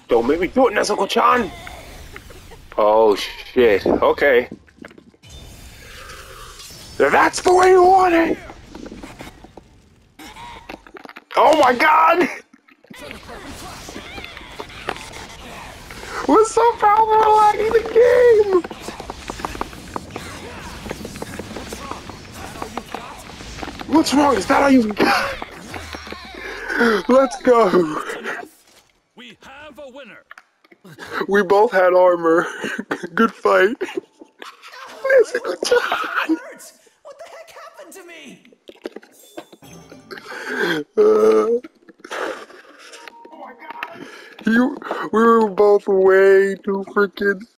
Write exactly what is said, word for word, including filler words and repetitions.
Don't make me do it, Nezuko-chan! Oh shit, okay. That's the way you want it! Oh my god! We're so powerful lagging the game! What's wrong? Is that all you got? Let's go! We have a winner. We both had armor. Good fight. Nezuko-chan! What the heck happened to me? Uh, you, we were both way too freaking